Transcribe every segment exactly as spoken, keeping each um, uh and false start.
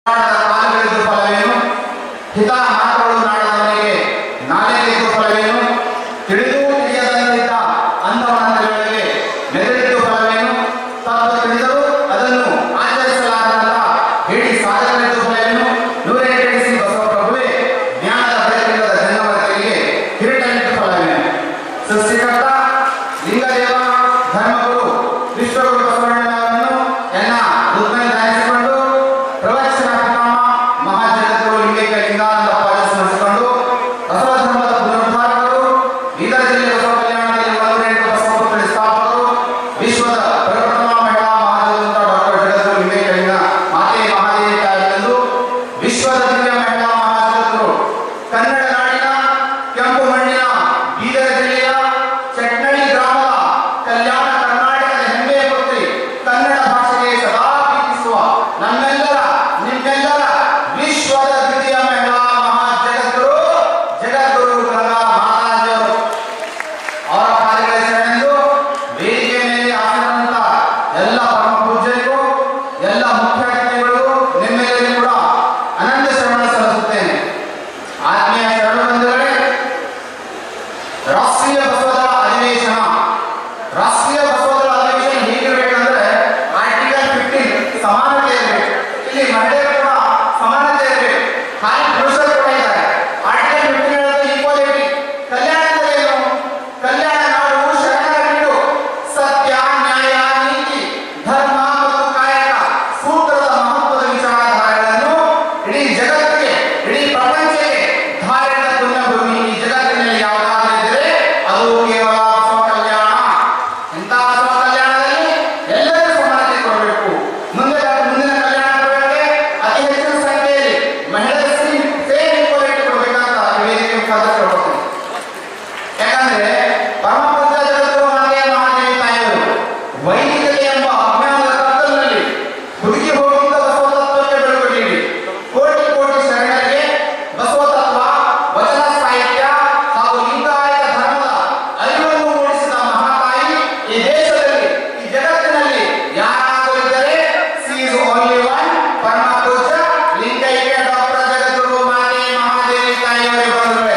ಕಾಲುಗಳಿದ್ದು ಫಲವೇನು? ಹಿತ ಮಾತುಗಳು ನಾಡದವನಿಗೆ ನಾಲಿಗೆಯಿದ್ದು ಫಲವೇನು? ತಿಳಿದು ತಿಳಿಯದಂತಿದ್ದ ಅಂಧವನಂತಗಳಿಗೆ ಮೆದುಳಿದ್ದು ಫಲವೇನು? ತಪ್ಪು ತಿಳಿದರೂ ಅದನ್ನು ಆಚರಿಸಲಾರದಂತ ಹೇಳಿ ಸಾಧಕರಿದ್ದು ಫಲವೇನು? ನೂರೇ ಕೆಡಿಸಿ ಬಸವಪ್ರಭುವೇ ಜ್ಞಾನದ ಬೆಳಕಿಲ್ಲದ ಜಂಗಮರಿಗೆ ಕಿರೀಟವಿದ್ದು ಫಲವೇನು? ಸೃಷ್ಟಿಕರ್ತ ಲಿಂಗದೇವ ಧರ್ಮಗುರು ವಿಶ್ವಗುರು ಬಸವಣ್ಣನವರನ್ನು ಎನ್ನ ಹೃದಯದಲ್ಲಿ ಧ್ಯಾನಿಸಿಕೊಂಡು ಪ್ರವಚನ ಪಿತಾಮಹ ಮಹಾಜಗದ್ಗುರು ಲಿಂಗೈಕ್ಯ ಲಿಂಗಾನಂದಪ್ಪಾಜಿ ಸ್ಮರಿಸಿಕೊಂಡು ಬಸವ ಧರ್ಮದ ಪುನರುದ್ಧಾರಕರು ಬೀದರ್ ಜಿಲ್ಲೆ ಬಸವ ಕಲ್ಯಾಣದಲ್ಲಿ ಒಂದೂರೆಂಟು ಬಸವ ಪುತ್ಥಳಿ ಸ್ಥಾಪಕರು ವಿಶ್ವದ ಪ್ರಪ್ರಥಮ ಮಹಿಳಾ ಮಹಾಜಗವಂತ ಡಾಕ್ಟರ್ ಜಗದ್ಗುರು ಲಿಂಗೈಕ್ಯ ಲಿಂಗ ಮಾತೆ ಮಹಾದೇವಿ ತಾಯಿಯಂದು ವಿಶ್ವದ ದಿವ್ಯ ಮಹಿಳಾ ಮಹಾಜಗದ್ಗುರು ಕನ್ನಡ ನಾಡಿನ ಕೆಂಪು ಮಣ್ಣಿನ ಬೀದರ್ ಜಿಲ್ಲೆಯ ಚಟ್ನಳ್ಳಿ ಗ್ರಾಮದ ಕಲ್ಯಾಣ ಕರ್ನಾಟಕದ ಹೆಮ್ಮೆಯ ಪುತ್ರಿ ಕನ್ನಡ ಭಾಷೆಗೆ ಸದಾ ಪ್ರೀತಿಸುವ ನಮ್ಮೆಲ್ಲರ ನಿಮ್ಮೆಲ್ಲರ ವಿಶ್ವದ ದ್ವಿತೀಯ ಮಹಿಳಾ ಮಹಾಜಗದ್ಗುರು ಜಗದ್ಗುರು ಗಂಗಾ ಮಾತಾಜಿಯವರು ಅವರ ಪಾದಗಳ ಶರಣೆಂದು ವೇದಿಕೆ ಮೇಲೆ ಆಸೀನರಂತ ಎಲ್ಲ ಪರಮ ಪೂಜ್ಯರಿಗೂ ಎಲ್ಲ ಮುಖ್ಯ ಅತಿಥಿಗಳಿಗೂ ನಿಮ್ಮೆಲ್ಲರಿಗೂ ಕೂಡ ಅನಂತ ಶರಣ ಸಲ್ಲಿಸುತ್ತೇನೆ. ಆತ್ಮೀಯ ಶರಣ ಬಂಧುಗಳೇ, ರಾಷ್ಟ್ರೀಯ ಬಸವದಳ ಅಧಿವೇಶನ ರಾಷ್ಟ್ರೀಯ ಬಸವದಳ ಅಧಿವೇಶನ ಹೇಗಿರ್ಬೇಕಂದ್ರೆ ಆರ್ಟಿಕಲ್ ಫಿಫ್ಟೀನ್ ಸಮಾನತೆ ಇರಬೇಕು. ಇಲ್ಲಿ ಮಹಿಳೆಯರು ಕೂಡ ಸಮಾನತೆ ಇರಬೇಕು, ಹಾಗೆ ಪುರುಷರು ಕೂಡ ಇದ್ದಾರೆ. ಆರ್ಟಿಕಲ್ ಫಿಫ್ಟೀನ್ ಹೇಳೋದು ಈಕ್ವಾಲಿಟಿ. ಕಲ್ಯಾಣ ಅಂದ್ರೆ ಏನು? ಕಲ್ಯಾಣ ನಾಡು ಶರಣರ ಬೀಡು, ಸತ್ಯ ನ್ಯಾಯ ನೀತಿ ಧರ್ಮ ಮತ್ತು ಕಾಯಕ ಸೂತ್ರದ ಮಹತ್ವದ ವಿಚಾರಧಾರೆಗಳನ್ನು ಇಡೀ ಜಗತ್ತಿಗೆ ಇಡೀ ಪ್ರಪಂಚಕ್ಕೆ ಧಾರಣದ ಪುಣ್ಯಭೂಮಿ ಈ ಜಗತ್ತಿನಲ್ಲಿ ಯಾವುದಾದ್ರೂ ಇದ್ದರೆ ಅದು ಕೇವಲ ಬಸವ ಕಲ್ಯಾಣ. ಇಂತಹ ಬಸವ ಕಲ್ಯಾಣದಲ್ಲಿ ಎಲ್ಲರೂ ಸಮಾನತೆ ಕೊಡಬೇಕು. ಮುಂದೆ ಮುಂದಿನ ಕಲ್ಯಾಣ ಕೊಡೋಕೆ ಅತಿ ಹೆಚ್ಚಿನ ಸಂಖ್ಯೆಯಲ್ಲಿ ಮಹಿಳೆಯರು ಸೇಮ್ ಈಕ್ವಾಲಿಟಿ ಕೊಡಬೇಕಂತ ವೇದಿಕೆ ಮುಖಾಂತರ ಕೊಡ್ತೀನಿ. ಯಾಕಂದ್ರೆ ಪರಮ ಪೂಜ್ಯ ಜಗದ್ಗುರು ಮಾತೆ ಮಹಾದೇವಿ ತಾಯಿಯವರು ವೈದಿಕತೆ ಎಂಬ ಅಜ್ಞಾನದ ಕತ್ತಲಿನಲ್ಲಿ ಹುಡುಕಿ ಹೋಗಿದ್ದ ಬಸವ ತತ್ವಕ್ಕೆ ಬೆಳಕು ನೀಡಿ ಕೋಟಿ ಕೋಟಿ ಶರಣರಿಗೆ ಬಸವ ತತ್ವ, ವಚನ ಸಾಹಿತ್ಯ ಹಾಗೂ ಲಿಂಗಾಯತ ಧರ್ಮದ ಅರಿವನ್ನು ಮೂಡಿಸಿದ ಮಹಾತಾಯಿ ಈ ದೇಶದಲ್ಲಿ ಈ ಜಗತ್ತಿನಲ್ಲಿ ಯಾರಾದರೂ ಇದ್ದರೆ ಸಿ ಇಸ್ ಓನ್ಲಿ ಒನ್, ಪರಮ ಪೂಜ್ಯ ಲಿಂಗೈಕ್ಯ ಡಾಕ್ಟರ್ ಜಗದ್ಗುರು ಮಾತೆ ಮಹಾದೇವಿ ತಾಯಿಯವರಿಗೆ ಬಂದರೆ.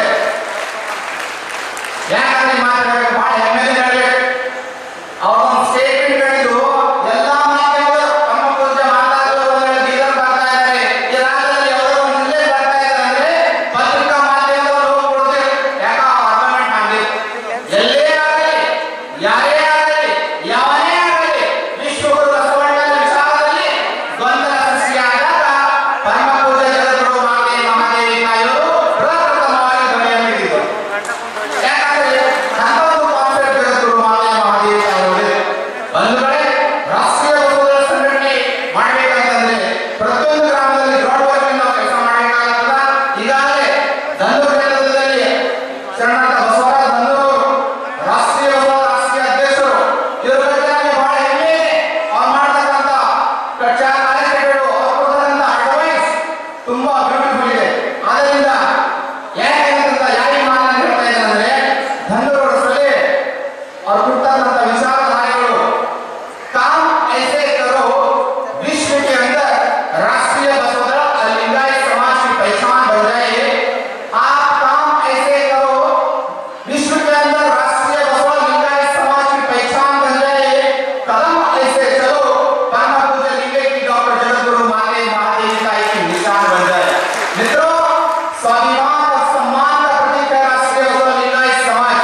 ಯಾಕಂದ್ರೆ ಮಾತಾಡಬೇಕು, ಬಹಳ ಹೆಮ್ಮೆಯಿಂದ ಹೇಳಬೇಕು. ಅವರೊಂದು ಸ್ಟೇಟ್ಮೆಂಟ್ ಹೇಳಿದ್ರು, ಎಲ್ಲ ಮಾಧ್ಯಮಗಳು ಪರಮ ಪೂಜ್ಯ ಮಾತಾಡುವ ಬೀದರ್ ಬರ್ತಾ ಇದ್ದಾರೆ, ಈ ರಾಜ್ಯದಲ್ಲಿ ಯಾವುದೋ ಒಂದು ಜಿಲ್ಲೆ ಬರ್ತಾ ಇದ್ದಾರೆ ಅಂದ್ರೆ ಪತ್ರಿಕಾ ಮಾಧ್ಯಮದವರು ಹೋಗ್ಬಿಡ್ತಾರೆ. ಯಾಕ ಅರ್ಧಮೆಂಟ್ ಮಾಡಿ ಎಲ್ಲೇ ಆಗಲಿ ಯಾರೇ ಆಗಲಿ ಯಾವನೇ ಆಗಲಿ ವಿಶ್ವಗುರು ಬಸವಣ್ಣನ ವಿಚಾರದಲ್ಲಿ ಗೊಂದಲ ಸೃಷ್ಟಿಯಾದಾಗ ಪರಮ ಪೂಜ್ಯ ಜಗದ್ಗುರು ಮಾತೆ ಮಹಾದೇವಿ ತಾಯಿಯವರು ಪ್ರಪ್ರಥಮವಾಗಿ ಧ್ವನಿಯನ್ನು ಹಿಡಿದರು. ಯಾಕಂದ್ರೆ ಅಂತ ಒಂದು ಕಾನ್ಸೆಪ್ಟ್ ಜಗದ್ಗುರು ಮಾತೆ ಮಹಾದೇವಿ ತಾಯಿಯವರಿಗೆ ಬಂಧುಗಳೇ, ರಾಷ್ಟ್ರೀಯ ಬಸವದಳ ಸಂಘಟನೆ ಮಾಡಬೇಕಂತಂದ್ರೆ ಪ್ರತಿಯೊಂದು ಗ್ರಾಮದಲ್ಲಿ ಗ್ರೌಂಡ್ ವರ್ಕಿಂಗ್ ನಾವು ಕೆಲಸ ಮಾಡಬೇಕಾಗ್ತದ. ಈಗಾಗಲೇ ದಂದೂರು ಕ್ಷೇತ್ರದಲ್ಲಿ ಶರಣಾರ್ಥ ಬಸವರಾಜ ದಂದೂರು ರಾಷ್ಟ್ರೀಯ ಬಸವ ರಾಷ್ಟ್ರೀಯ ಅಧ್ಯಕ್ಷರು, ಇವ್ರ ಬಗ್ಗೆ ನಮಗೆ ಬಹಳ ಹೆಮ್ಮೆ ಇದೆ. ಅವ್ರು ಮಾಡ್ತಕ್ಕಂಥ ಪ್ರಚಾರ ಕಾರ್ಯಕ್ರಮಗಳು, ಅವ್ರು ಕೊಡ್ತಕ್ಕಂಥ ಅಡ್ವೈಸ್ ತುಂಬಾ ಬ್ಯೂಟಿಫುಲ್ ಇದೆ. ಆದ್ದರಿಂದ ಯಾಕೆ ಅಂತ ಯಾರಿಗೆ ಮಾತನ್ನು ಹೇಳ್ತಾ ಇದ್ದಾರೆ ಅಂದ್ರೆ ದಂದೂರು ಸಲಹೆ ಅವ್ರು ಕೊಡ್ತಕ್ಕಂಥ ವಿಚಾರಧಾರೆಗಳು काम ऐसे करो विश्व के अंदर राष्ट्रीय बसवदल और लिंगायत समाज की पहचान बढ़ जाए। आप काम ऐसे करो विश्व के अंदर राष्ट्रीय बसवदल लिंगायत समाज की पहचान बन जाए। कदम ऐसे चलो परम पूज्य लिंगैक्य डॉक्टर जगद्गुरु माते महादेवी ताई की निशान बन जाए। मित्रों, स्वाभिमान और सम्मान का प्रतीक है राष्ट्रीय बसवदल लिंगायत समाज।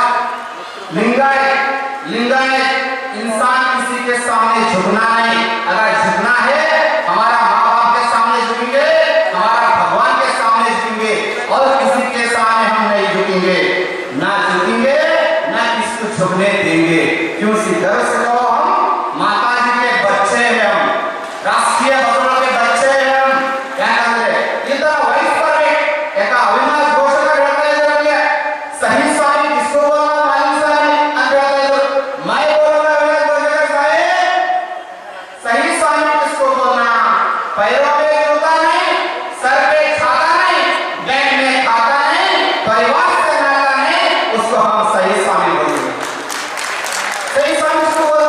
लिंगायत लिंगायत इंसान किसी के सामने झुकना नहीं। अगर झुकना है हमारा माँ बाप के सामने झुकेंगे, हमारा भगवान के सामने झुकेंगे, और किसी के सामने हम नहीं झुकेंगे, ना झुकेंगे ना किसी को झुकने देंगे। क्यों सी गर्व से कहो, हम माता जी के बच्चे हैं, हम राष्ट्रीय बसवदल के बच्चे हैं हम। क्या कहते हैं इतना वॉइस पर एक अविनाश घोषणा करता है जरूरी है। सही स्वामी किसको बोलना मालिक स्वामी अंदर मैं बोलूंगा अविनाश घोषणा साहेब। सही स्वामी किसको बोलना? पैरों पे जूता नहीं, सर पे छाता नहीं, बैंक में खाता नहीं, परिवार से नाता नहीं, उसको हम सही स्वामी बोलेंगे। सही स्वामी किसको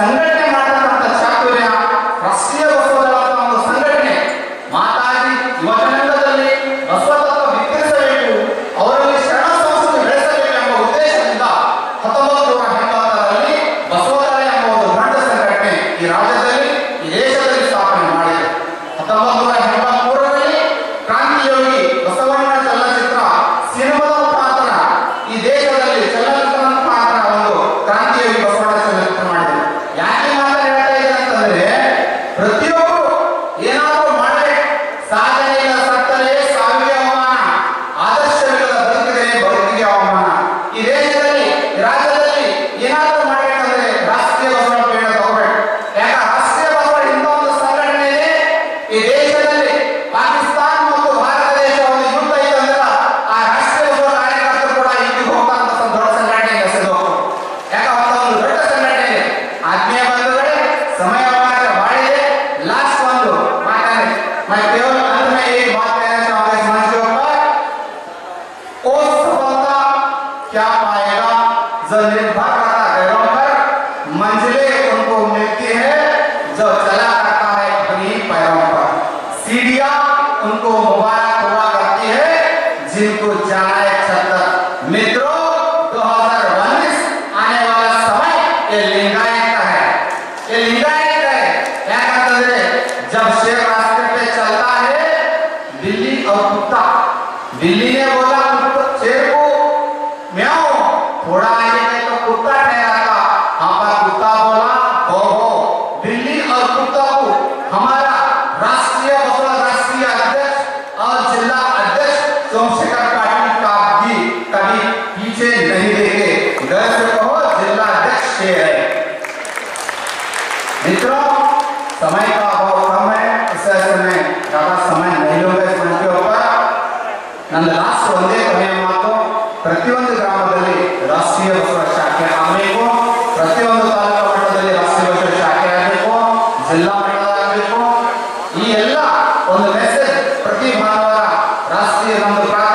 ಸಂಘಟನೆ ಮಾಡತಕ್ಕಂಥ ಚಾತುರ್ಯ ರಾಷ್ಟ್ರೀಯ ಬಸವದಳ ಒಂದು ಸಂಘಟನೆ ಮಾತಾಡಿ ಯುವಜನಾಂಗದಲ್ಲಿ ಬಸವ ತತ್ವ ವಿಕಸಿಸಬೇಕು, ಅವರಲ್ಲಿ ಶರಣ ಸಂಸ್ಕೃತಿ ಬೆಳೆಸಬೇಕು ಎಂಬ ಉದ್ದೇಶದಿಂದ ಹತ್ತೊಂಬತ್ತು ನೂರ ಎಂಬತ್ತರಲ್ಲಿ ಬಸವದಳ ಎಂಬ ಒಂದು ದೊಡ್ಡ ಸಂಘಟನೆ ಈ ರಾಜ್ಯದಲ್ಲಿ ಈ ದೇಶದಲ್ಲಿ ಸ್ಥಾಪನೆ ಮಾಡಿದೆ. ಹತ್ತೊಂಬತ್ತು ನೂರ ಎಂಬತ್ತ್ ಮೂರರಲ್ಲಿ ಕ್ರಾಂತಿಯೋಗಿ ಬಸವಣ್ಣ ಚಲನಚಿತ್ರ ಸಿನಿಮಾದ ಮುಖಾಂತರ ಈ ದೇಶದಲ್ಲಿ ಚಲನಚಿತ್ರದ ಮುಖಾಂತರ ಒಂದು ಕ್ರಾಂತಿಯೋಗಿ ಬಸವಣ್ಣ ಚಲನಚಿತ್ರ ಮಾಡಿದೆ. ಯಾಕೆ ಮಾತ್ರ ಹೇಳ್ತಾ ಇದೆ ಅಂತಂದ್ರೆ ಪ್ರತಿಯೊಬ್ಬರು ಏನಾದರೂ ಮಾಡಬೇಕು, ಸಾಧನೆ ಇಲ್ಲ ಸತ್ತರೆ ಸಾವಿಗೆ ಅವಮಾನ, ಆದರ್ಶವಿಲ್ಲದ ಬದುಕಿದರೆ ಬದುಕಿಗೆ ಅವಮಾನ. ಈ ದೇಶದಲ್ಲಿ ಈ ರಾಜ್ಯದಲ್ಲಿ ಏನಾದರೂ ಮಾಡಬೇಕಂದ್ರೆ ರಾಷ್ಟ್ರೀಯ ಬಸವ ಪೀಠ ತಗೋಬೇಕು. ಯಾಕ ರಾಷ್ಟ್ರೀಯ ಬಸವ ಇಂಥ ಒಂದು ಸಂಘಟನೆ ಇದೆ. ಈ ದೇಶದಲ್ಲಿ ಪಾಕಿಸ್ತಾನ ಮತ್ತು ಭಾರತ ದೇಶ ಒಂದು ಯುದ್ಧ ಇತ್ತಂದ್ರೆ ಆ ರಾಷ್ಟ್ರೀಯ ಬಸವ ಕಾರ್ಯಕರ್ತರು ಕೂಡ ಇಲ್ಲಿ ಹೋಗ್ತಕ್ಕಂಥ ದೊಡ್ಡ ಸಂಘಟನೆ ಹೆಸರು. ಯಾಕ ಅಂತ ಒಂದು ದೊಡ್ಡ ಸಂಘಟನೆ ಇದೆ. ಆತ್ಮೀಯ ಬಂಧುಗಳೇ, ಸಮಯ ಮಾತ್ರ ಬಾಳಿದೆ. लास्ट वन दो माता ने मैं केवल अंत में एक बात कहना चाहूंगा इस मंच के ऊपर, ओ सफलता क्या पाएगा जो निर्भर करता गैरों पर, मंजिलें उनको मिलती है जो चला करता है अपनी पैरों पर, सीढ़ियां उनको मुबारक हुआ करती है जिनको जाना है छत तक। मित्रों, दो हज़ार उन्नीस आने वाला समय ये लिंगायत का है, ये लिंगायत का है। याकंतंद्रे जब शेर रास्ते पे चलता है, बिल्ली और कुत्ता, बिल्ली ने बोला शेर को म्याऊ, थोड़ा आगे गए तो कुत्ता ठहराता, हाँ पर कुत्ता बोला हो हो। बिल्ली और कुत्ता को हमारा राष्ट्रीय बसवा राष्ट्रीय अध्यक्ष और जिला अध्यक्ष सोमशेखर पाटिल का भी कभी पीछे नहीं देखे, घर से कहो जिला अध्यक्ष शेर है। मित्रों, समय का अभाव कम है, इस वजह में ज्यादा समय नहीं लूंगा इस मंच के ऊपर। ನನ್ನ ಲಾಸ್ಟ್ ಒಂದೇ ಕೊನೆಯ ಮಾತು, ಪ್ರತಿಯೊಂದು ಗ್ರಾಮದಲ್ಲಿ ರಾಷ್ಟ್ರೀಯ ಬಸವ ಶಾಖೆ ಆಗಬೇಕು, ಪ್ರತಿಯೊಂದು ತಾಲೂಕು ಮಟ್ಟದಲ್ಲಿ ರಾಷ್ಟ್ರೀಯ ಬಸವ ಶಾಖೆ ಆಗಬೇಕು, ಜಿಲ್ಲಾ ಮಟ್ಟದಾಗಬೇಕು. ಈ ಎಲ್ಲ ಒಂದು ಮೆಸೇಜ್ ಪ್ರತಿ ಭಾನುವಾರ ರಾಷ್ಟ್ರೀಯ ನಮ್ಮದು